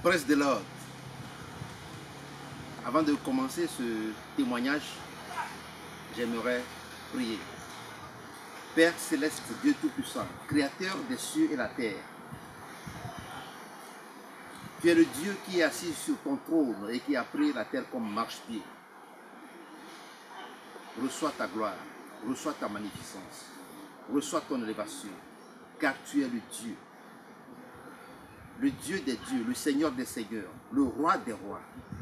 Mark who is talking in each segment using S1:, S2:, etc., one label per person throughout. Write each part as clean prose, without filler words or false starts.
S1: Presse de l'ordre. Avant de commencer ce témoignage, j'aimerais prier. Père céleste, Dieu Tout-Puissant, Créateur des cieux et la terre, tu es le Dieu qui est assis sur ton trône et qui a pris la terre comme marchepied. Reçois ta gloire, reçois ta magnificence, reçois ton élévation, car tu es le Dieu des dieux, le Seigneur des seigneurs, le roi des rois.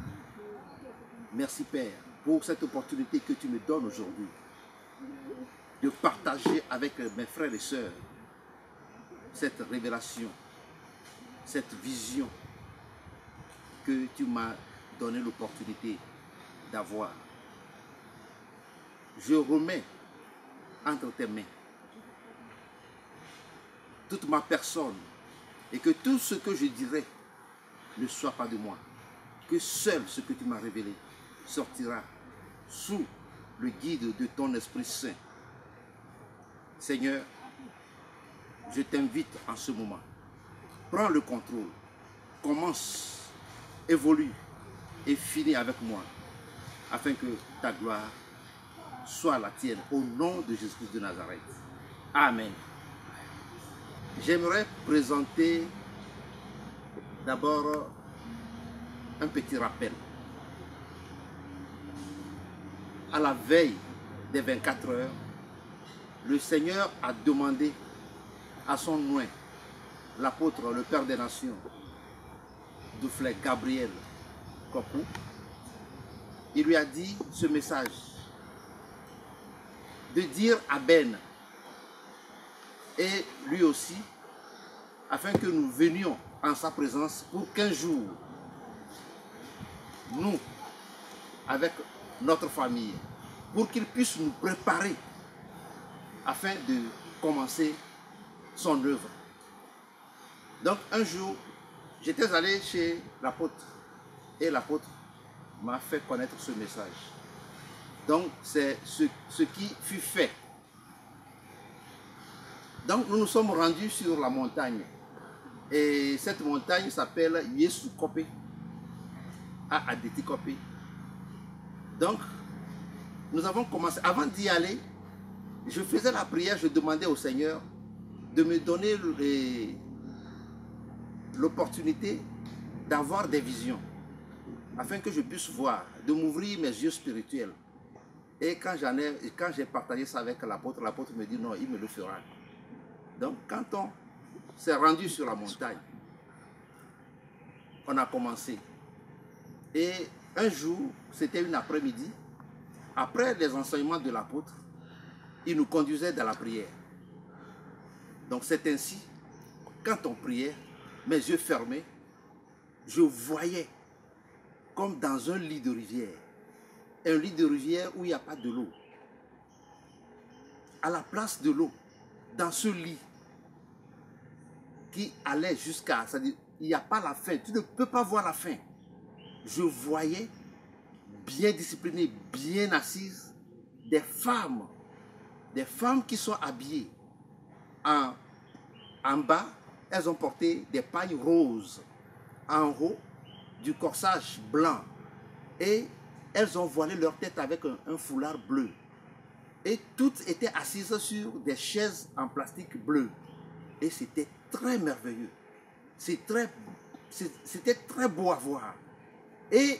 S1: Merci Père pour cette opportunité que tu me donnes aujourd'hui de partager avec mes frères et sœurs cette révélation, cette vision que tu m'as donné l'opportunité d'avoir. Je remets entre tes mains toute ma personne et que tout ce que je dirai ne soit pas de moi, que seul ce que tu m'as révélé sortira sous le guide de ton Esprit Saint. Seigneur, je t'invite en ce moment, prends le contrôle, commence, évolue et finis avec moi, afin que ta gloire soit la tienne, au nom de Jésus-Christ de Nazareth. Amen. J'aimerais présenter d'abord un petit rappel. À la veille des 24 heures, le Seigneur a demandé à son oint, l'apôtre, le Père des Nations, Douflet Gabriel Kokou, il lui a dit ce message, de dire à Ben et lui aussi, afin que nous venions en sa présence pour 15 jours, nous, avec notre famille, pour qu'il puisse nous préparer afin de commencer son œuvre. Donc un jour, j'étais allé chez l'apôtre et l'apôtre m'a fait connaître ce message. Donc c'est ce qui fut fait. Donc nous nous sommes rendus sur la montagne. Et cette montagne s'appelle Yesu Kopé, à Adeti Kopé. Donc nous avons commencé. Avant d'y aller, je faisais la prière, je demandais au Seigneur de me donner l'opportunité d'avoir des visions, afin que je puisse voir, de m'ouvrir mes yeux spirituels. Et quand j'ai partagé ça avec l'apôtre me dit non, il me le fera. Donc quand on s'est rendu sur la montagne, on a commencé. Et un jour, c'était une après-midi, après les enseignements de l'apôtre, il nous conduisait dans la prière. Donc c'est ainsi, quand on priait, mes yeux fermés, je voyais comme dans un lit de rivière. Un lit de rivière où il n'y a pas de l'eau. À la place de l'eau, dans ce lit qui allait jusqu'à... C'est-à-dire, il n'y a pas la fin. Tu ne peux pas voir la fin. Je voyais, bien disciplinées, bien assises, des femmes qui sont habillées en bas. Elles ont porté des pailles roses. En haut, du corsage blanc. Et elles ont voilé leur tête avec un foulard bleu. Et toutes étaient assises sur des chaises en plastique bleu. Et c'était très merveilleux. C'était très beau à voir. Et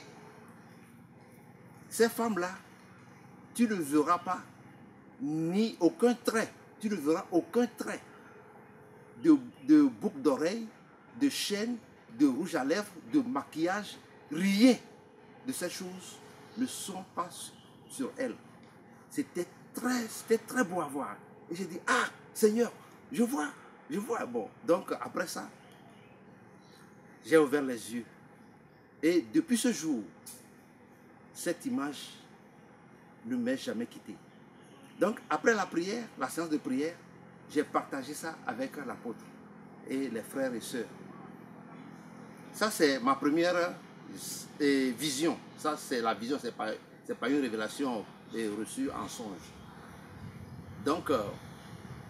S1: ces femmes-là, tu ne verras pas ni aucun trait. Tu ne verras aucun trait de boucle d'oreille, de chaîne, de rouge à lèvres, de maquillage. Rien de ces choses ne sont pas sur elles. C'était très beau à voir. Et j'ai dit, ah Seigneur, je vois. Bon, donc après ça, j'ai ouvert les yeux. Et depuis ce jour, cette image ne m'est jamais quittée. Donc après la prière, la séance de prière, j'ai partagé ça avec l'apôtre et les frères et sœurs. Ça c'est ma première vision. Ça c'est la vision, c'est pas une révélation reçue en songe. Donc,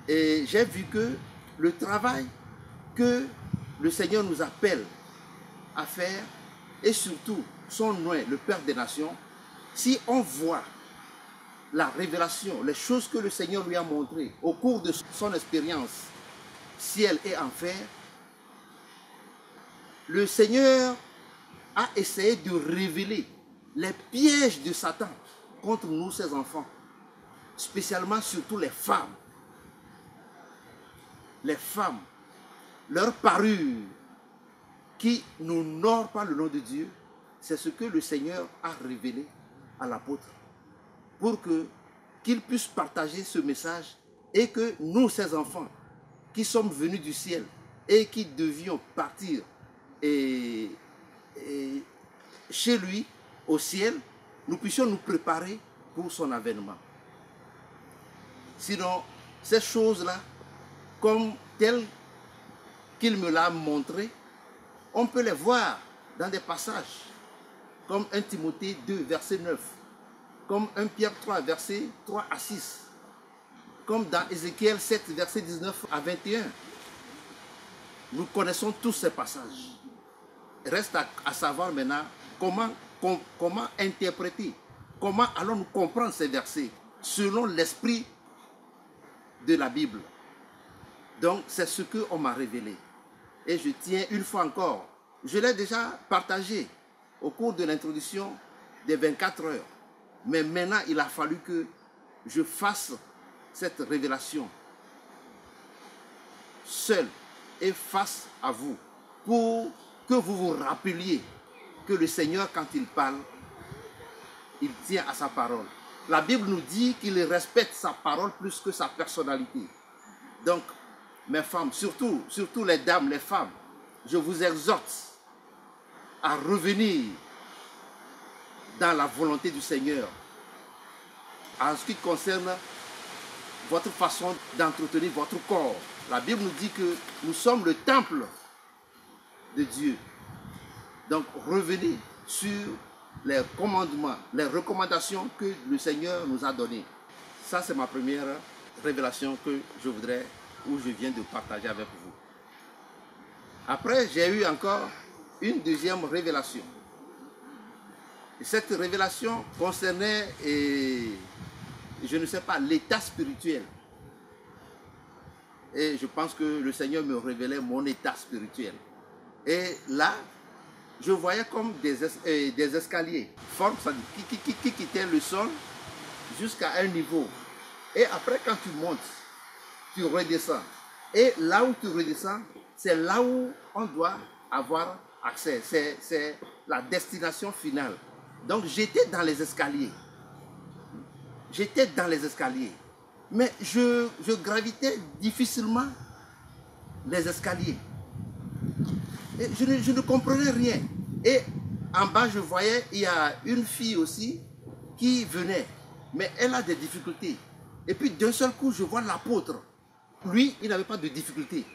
S1: j'ai vu que le travail que le Seigneur nous appelle à faire, et surtout son nom, le Père des Nations, si on voit la révélation, les choses que le Seigneur lui a montrées au cours de son expérience, ciel et enfer, le Seigneur a essayé de révéler les pièges de Satan contre nous, ses enfants, spécialement surtout les femmes. Les femmes, leur parure qui n'honore pas le nom de Dieu, c'est ce que le Seigneur a révélé à l'apôtre pour qu'il puisse partager ce message et que nous, ses enfants, qui sommes venus du ciel et qui devions partir chez lui, au ciel, nous puissions nous préparer pour son avènement. Sinon, ces choses-là, comme telles qu'il me l'a montré, on peut les voir dans des passages, comme 1 Timothée 2, verset 9, comme 1 Pierre 3, verset 3 à 6, comme dans Ézéchiel 7, verset 19 à 21. Nous connaissons tous ces passages. Reste à savoir maintenant comment interpréter, comment allons-nous comprendre ces versets selon l'esprit de la Bible. Donc, c'est ce qu'on m'a révélé. Et je tiens une fois encore, je l'ai déjà partagé au cours de l'introduction des 24 heures. Mais maintenant, il a fallu que je fasse cette révélation seul et face à vous pour que vous vous rappeliez que le Seigneur, quand il parle, il tient à sa parole. La Bible nous dit qu'il respecte sa parole plus que sa personnalité. Donc, mes femmes, surtout les dames, les femmes, je vous exhorte à revenir dans la volonté du Seigneur en ce qui concerne votre façon d'entretenir votre corps. La Bible nous dit que nous sommes le temple de Dieu. Donc revenez sur les commandements, les recommandations que le Seigneur nous a données. Ça, c'est ma première révélation que je voudrais, ou je viens de partager avec vous. Après, j'ai eu encore une deuxième révélation. Et cette révélation concernait, je ne sais pas, l'état spirituel. Et je pense que le Seigneur me révélait mon état spirituel. Et là, je voyais comme des escaliers formes qui quittaient le sol jusqu'à un niveau. Et après, quand tu montes, tu redescends. Et là où tu redescends, c'est là où on doit avoir accès. C'est la destination finale. Donc, j'étais dans les escaliers. J'étais dans les escaliers. Mais je gravitais difficilement les escaliers. Et je ne comprenais rien. Et en bas, je voyais, il y a une fille aussi qui venait. Mais elle a des difficultés. Et puis d'un seul coup, je vois l'apôtre. Lui, il n'avait pas de difficulté.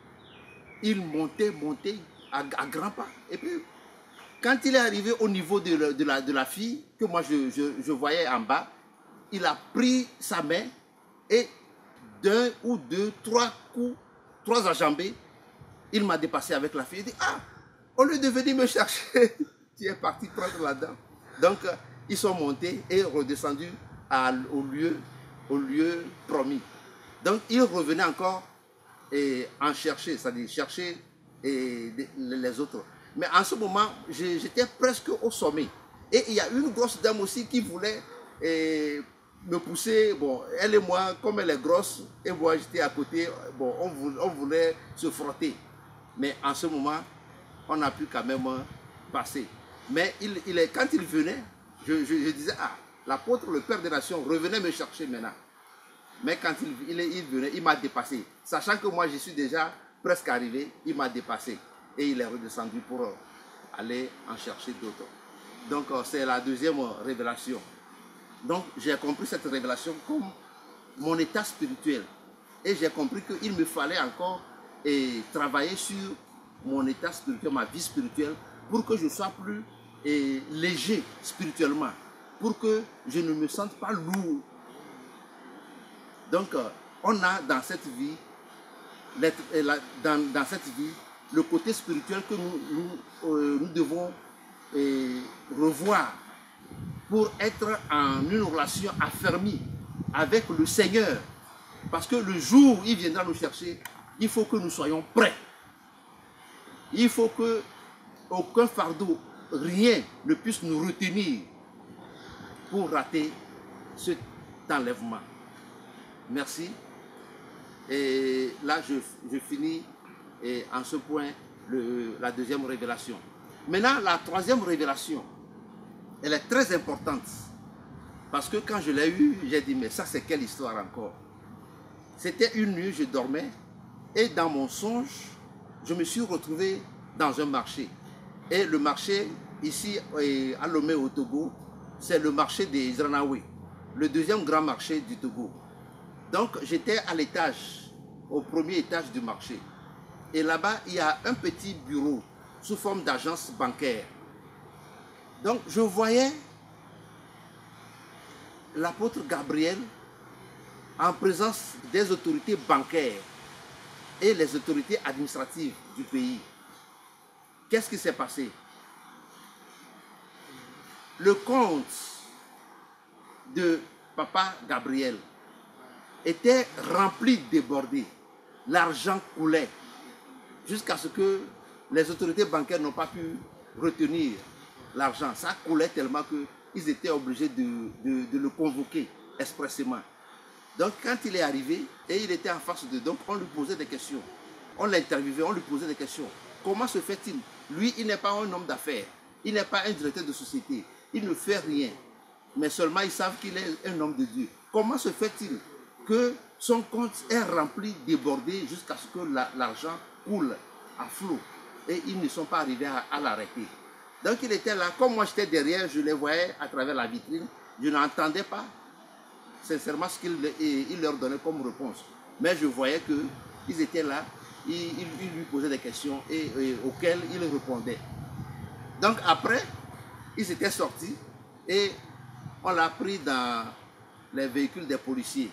S1: Il montait à grands pas. Et puis, quand il est arrivé au niveau de la fille, que moi je voyais en bas, il a pris sa main et d'un ou deux, trois coups, trois enjambées, il m'a dépassé avec la fille. Il dit, ah, au lieu de venir me chercher, tu es parti prendre là-dedans. Donc, ils sont montés et redescendus au lieu promis. Donc, ils revenaient encore en chercher, c'est-à-dire chercher les autres. Mais en ce moment, j'étais presque au sommet. Et il y a une grosse dame aussi qui voulait me pousser. Bon, elle et moi, comme elle est grosse, et moi j'étais à côté, bon, on voulait se frotter. Mais en ce moment, on a pu quand même passer. Mais quand il venait, je disais, ah, l'apôtre, le Père des Nations, revenait me chercher maintenant. Mais quand il venait, il m'a dépassé. Sachant que moi, je suis déjà presque arrivé, il m'a dépassé. Et il est redescendu pour aller en chercher d'autres. Donc, c'est la deuxième révélation. Donc, j'ai compris cette révélation comme mon état spirituel. Et j'ai compris qu'il me fallait encore travailler sur mon état spirituel, ma vie spirituelle, pour que je sois plus léger spirituellement, pour que je ne me sente pas lourd. Donc, on a dans cette vie, le côté spirituel que nous devons revoir pour être en une relation affermie avec le Seigneur. Parce que le jour où il viendra nous chercher, il faut que nous soyons prêts. Il faut que aucun fardeau, rien ne puisse nous retenir pour rater cet enlèvement. Merci. Et là, je finis en ce point la deuxième révélation. Maintenant, la troisième révélation, elle est très importante. Parce que quand je l'ai eue, j'ai dit, mais ça c'est quelle histoire encore? C'était une nuit, je dormais, et dans mon songe, je me suis retrouvé dans un marché. Et le marché, ici, à Lomé au Togo, c'est le marché des Zranaoué, le deuxième grand marché du Togo. Donc, j'étais à l'étage, au premier étage du marché. Et là-bas, il y a un petit bureau sous forme d'agence bancaire. Donc, je voyais l'apôtre Gabriel en présence des autorités bancaires et les autorités administratives du pays. Qu'est-ce qui s'est passé? Le compte de Papa Gabriel était rempli, débordé. L'argent coulait jusqu'à ce que les autorités bancaires n'ont pas pu retenir l'argent. Ça coulait tellement qu'ils étaient obligés de le convoquer expressément. Donc quand il est arrivé et il était en face de... Donc on lui posait des questions. On l'interviewait, on lui posait des questions. Comment se fait-il? Lui, il n'est pas un homme d'affaires. Il n'est pas un directeur de société. Il ne fait rien. Mais seulement ils savent qu'il est un homme de Dieu. Comment se fait-il que son compte est rempli, débordé, jusqu'à ce que l'argent coule à flot? Et ils ne sont pas arrivés à l'arrêter. Donc il était là. Comme moi j'étais derrière, je les voyais à travers la vitrine. Je n'entendais pas sincèrement ce qu'il leur donnait comme réponse. Mais je voyais qu'ils étaient là. Il lui posait des questions auxquelles il répondait. Donc après, ils étaient sortis et on l'a pris dans les véhicules des policiers.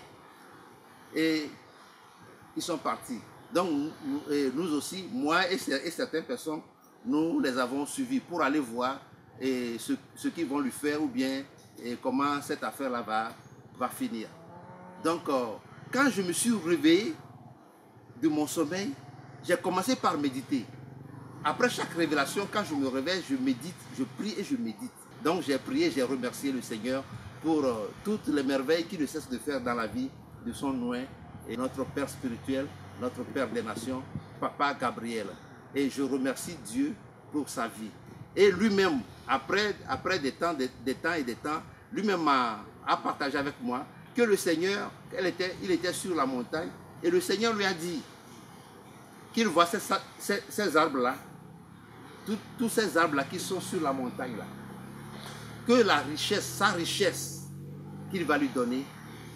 S1: Et ils sont partis. Donc nous aussi, moi et certaines personnes, nous les avons suivis pour aller voir ce qu'ils vont lui faire ou bien comment cette affaire-là va finir. Donc quand je me suis réveillé de mon sommeil, j'ai commencé par méditer. Après chaque révélation, quand je me réveille, je médite, je prie et je médite. Donc j'ai prié, j'ai remercié le Seigneur pour toutes les merveilles qu'il ne cesse de faire dans la vie de son oint et notre Père spirituel, notre Père des nations, Papa Gabriel. Et je remercie Dieu pour sa vie. Et lui-même, après des temps, lui-même a partagé avec moi que le Seigneur, il était sur la montagne et le Seigneur lui a dit qu'il voit ces arbres-là, tous ces arbres-là qui sont sur la montagne-là, que la richesse, sa richesse qu'il va lui donner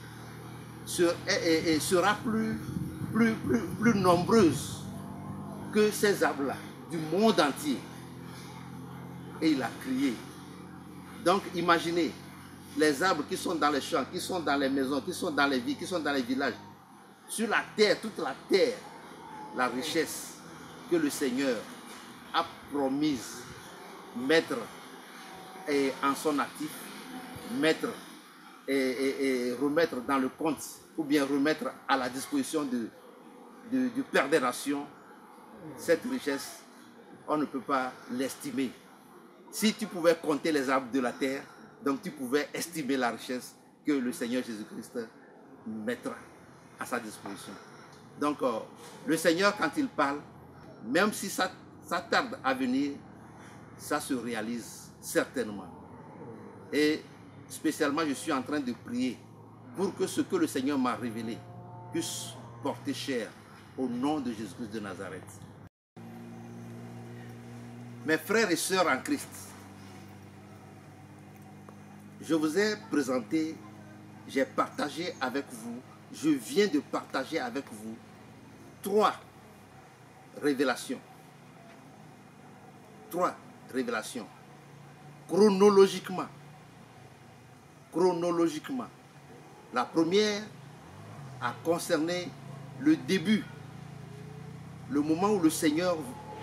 S1: sera plus nombreuse que ces arbres-là du monde entier. Et il a crié. Donc imaginez les arbres qui sont dans les champs, qui sont dans les maisons, qui sont dans les villes, qui sont dans les villages. Sur la terre, toute la terre, la richesse que le Seigneur a promise mettre en son actif, mettre et remettre dans le compte ou bien remettre à la disposition du Père des Nations. Cette richesse, on ne peut pas l'estimer. Si tu pouvais compter les arbres de la terre, donc tu pouvais estimer la richesse que le Seigneur Jésus-Christ mettra à sa disposition. Donc le Seigneur, quand il parle, même si ça tarde à venir, ça se réalise certainement. Et spécialement, je suis en train de prier pour que ce que le Seigneur m'a révélé puisse porter chair au nom de Jésus-Christ de Nazareth. Mes frères et sœurs en Christ, je vous ai présenté, j'ai partagé avec vous, je viens de partager avec vous 3 révélations. 3 révélations. Chronologiquement. La première a concerné le début, le moment où le Seigneur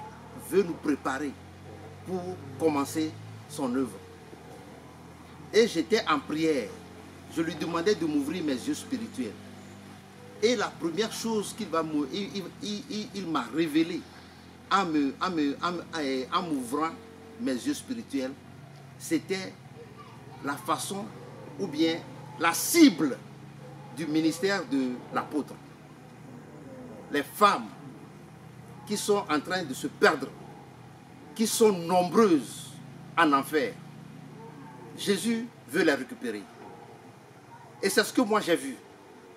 S1: veut nous préparer pour commencer son œuvre. Et j'étais en prière. Je lui demandais de m'ouvrir mes yeux spirituels. Et la première chose qu'il m'a révélé en m'ouvrant mes yeux spirituels, c'était la façon ou bien la cible du ministère de l'apôtre. Les femmes qui sont en train de se perdre, qui sont nombreuses en enfer. Jésus veut les récupérer. Et c'est ce que moi j'ai vu.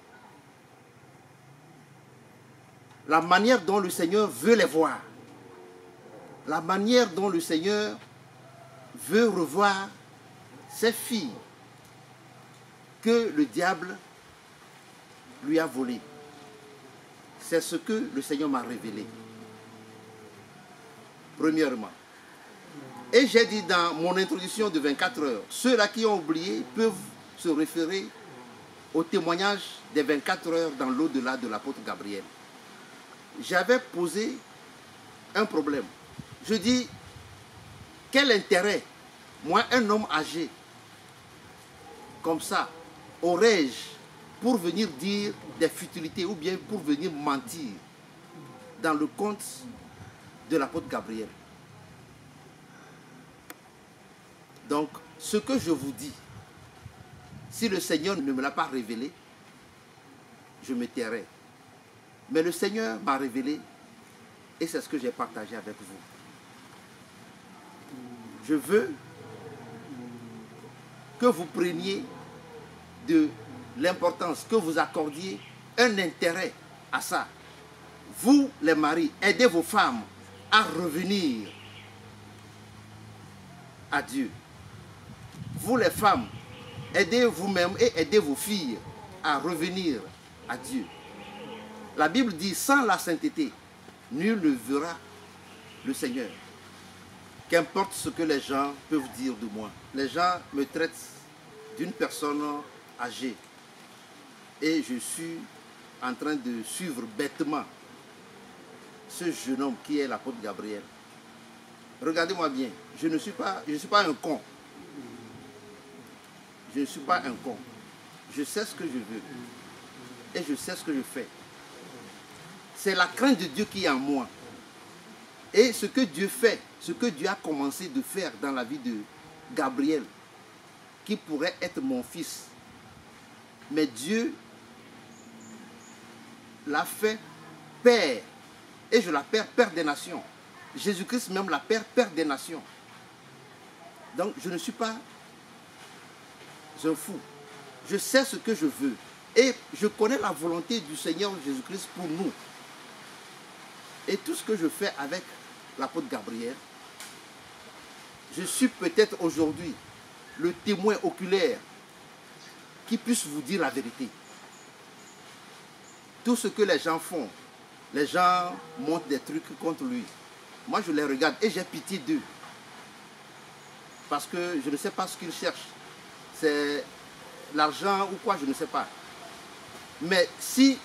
S1: La manière dont le Seigneur veut les voir. La manière dont le Seigneur veut revoir ces filles que le diable lui a volées. C'est ce que le Seigneur m'a révélé. Premièrement. Et j'ai dit dans mon introduction de 24 heures, ceux-là qui ont oublié peuvent se référer au témoignage des 24 heures dans l'au-delà de l'apôtre Gabriel. J'avais posé un problème. Je dis, quel intérêt, moi, un homme âgé, comme ça, aurais-je pour venir dire des futilités ou bien pour venir mentir dans le conte de l'apôtre Gabriel? Donc, ce que je vous dis, si le Seigneur ne me l'a pas révélé, je me tairai. Mais le Seigneur m'a révélé et c'est ce que j'ai partagé avec vous. Je veux que vous preniez de l'importance, que vous accordiez un intérêt à ça. Vous, les maris, aidez vos femmes à revenir à Dieu. Vous, les femmes, aidez vous-même et aidez vos filles à revenir à Dieu. La Bible dit, sans la sainteté, nul ne verra le Seigneur. Qu'importe ce que les gens peuvent dire de moi. Les gens me traitent d'une personne âgée. Et je suis en train de suivre bêtement ce jeune homme qui est l'apôtre Gabriel. Regardez-moi bien, je ne suis pas un con. Je ne suis pas un con. Je sais ce que je veux. Et je sais ce que je fais. C'est la crainte de Dieu qui est en moi. Et ce que Dieu fait, ce que Dieu a commencé de faire dans la vie de Gabriel, qui pourrait être mon fils. Mais Dieu l'a fait Père. Et je l'appelle Père des nations. Jésus-Christ même l'appelle Père des nations. Donc je ne suis pas un fou. Je sais ce que je veux. Et je connais la volonté du Seigneur Jésus-Christ pour nous. Et tout ce que je fais avec l'apôtre Gabriel, je suis peut-être aujourd'hui le témoin oculaire qui puisse vous dire la vérité. Tout ce que les gens font, les gens montent des trucs contre lui. Moi, je les regarde et j'ai pitié d'eux. Parce que je ne sais pas ce qu'ils cherchent. C'est l'argent ou quoi, je ne sais pas. Mais si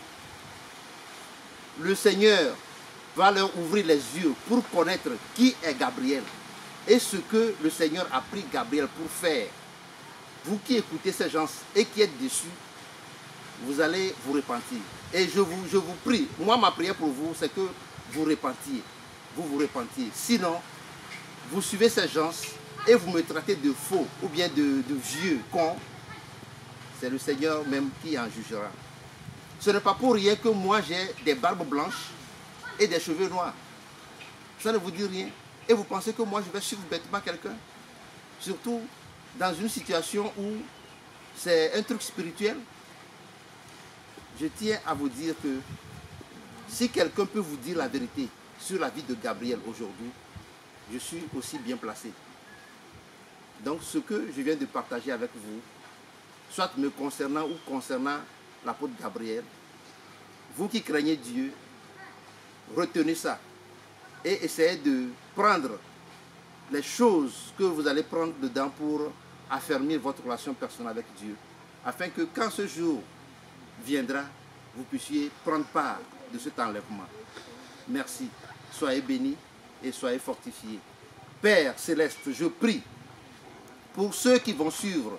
S1: le Seigneur va leur ouvrir les yeux pour connaître qui est Gabriel et ce que le Seigneur a pris Gabriel pour faire, vous qui écoutez ces gens et qui êtes déçus, vous allez vous repentir. Et je vous prie, moi ma prière pour vous, c'est que vous repentiez. Vous vous repentiez. Sinon, vous suivez ces gens et vous me traitez de faux ou bien de vieux, con. C'est le Seigneur même qui en jugera. Ce n'est pas pour rien que moi j'ai des barbes blanches et des cheveux noirs. Ça ne vous dit rien. Et vous pensez que moi je vais suivre bêtement quelqu'un? Surtout dans une situation où c'est un truc spirituel. Je tiens à vous dire que si quelqu'un peut vous dire la vérité sur la vie de Gabriel aujourd'hui, je suis aussi bien placé. Donc ce que je viens de partager avec vous, soit me concernant ou concernant l'apôtre Gabriel, vous qui craignez Dieu, retenez ça et essayez de prendre les choses que vous allez prendre dedans pour affermir votre relation personnelle avec Dieu, afin que quand ce jour viendra, vous puissiez prendre part de cet enlèvement. Merci. Soyez bénis et soyez fortifiés. Père céleste, je prie pour ceux qui vont suivre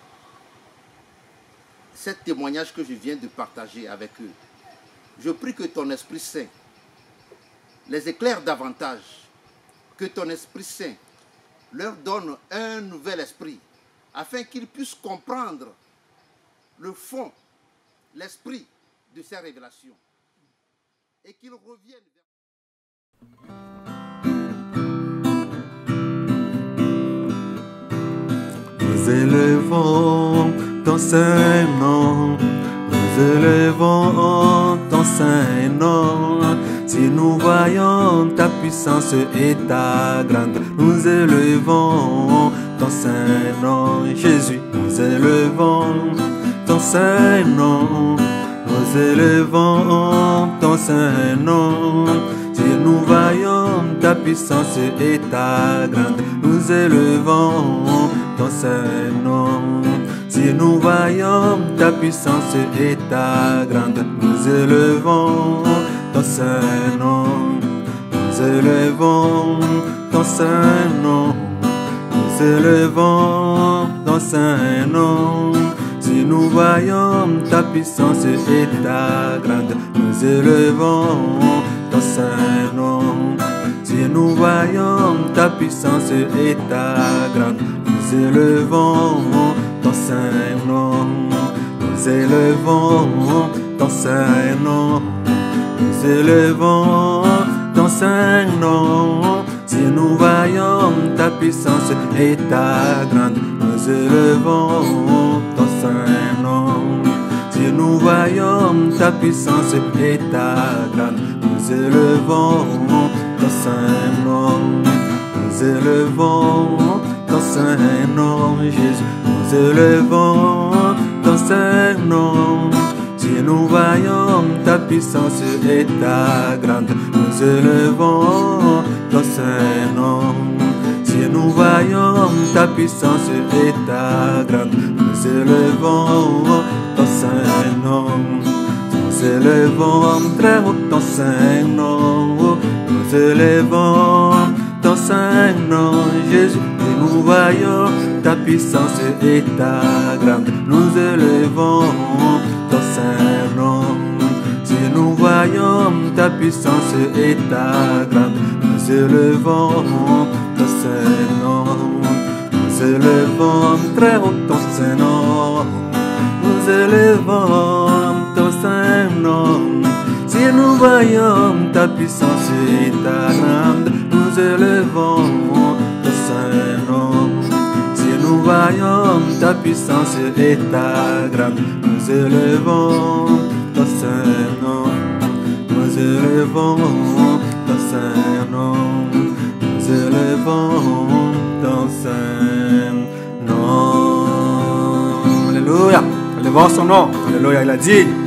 S1: ce témoignage que je viens de partager avec eux. Je prie que ton Esprit Saint les éclaire davantage, que ton Esprit Saint leur donne un nouvel esprit, afin qu'ils puissent comprendre le fond, l'esprit de ces révélations, et qu'ils reviennent vers...
S2: Nous élevons ton Saint-Nom, nous élevons ton Saint-Nom. Si nous voyons ta puissance et ta grandeur, nous élevons ton Saint-Nom. Jésus, nous élevons ton Saint-Nom, nous élevons ton Saint-Nom. Si nous voyons ta puissance et ta grandeur, nous élevons ton Saint-Nom. Si nous voyons ta puissance et ta grandeur, nous élevons ton Saint-Nom. Nous élevons ton Saint-Nom. Nous élevons ton Saint-Nom. Si nous voyons ta puissance et ta grandeur, nous élevons ton Saint-Nom. Si nous voyons ta puissance et ta grandeur, nous élevons ton Saint-Nom. Nous élevons ton Saint-Nom. Nous élevons ton Saint-Nom. Si nous voyons ta puissance et ta grandeur, nous élevons ton Saint-Nom. Si nous voyons ta puissance et ta grandeur, nous élevons ton Saint-Nom. Nous élevons ton Saint-Nom, Jésus. Nous élevons ton Saint-Nom. Si nous voyons ta puissance et ta grandeur, nous élevons ton Saint-Nom. Si nous voyons ta puissance et ta grandeur, nous élevons ton Saint-Nom. Nous élevons très haut ton Saint-Nom. Nous élevons ton Saint-Nom, Jésus. Et nous voyons ta puissance et ta grandeur, nous élevons ton Saint-Nom. Si nous voyons ta puissance et ta grandeur, nous élevons ton Saint-Nom. Nous élevons très haut ton Saint-Nom. Nous élevons ton Saint-Nom. Si nous voyons ta puissance et ta grandeur, nous élevons ton Saint-Nom. Si nous voyons ta puissance et ta grandeur, nous élevons ton Saint-Nom. Nous élevons ton Saint-Nom. Nous élevons ton Saint-Nom. Alléluia. Élevons son nom. Alléluia. Il a dit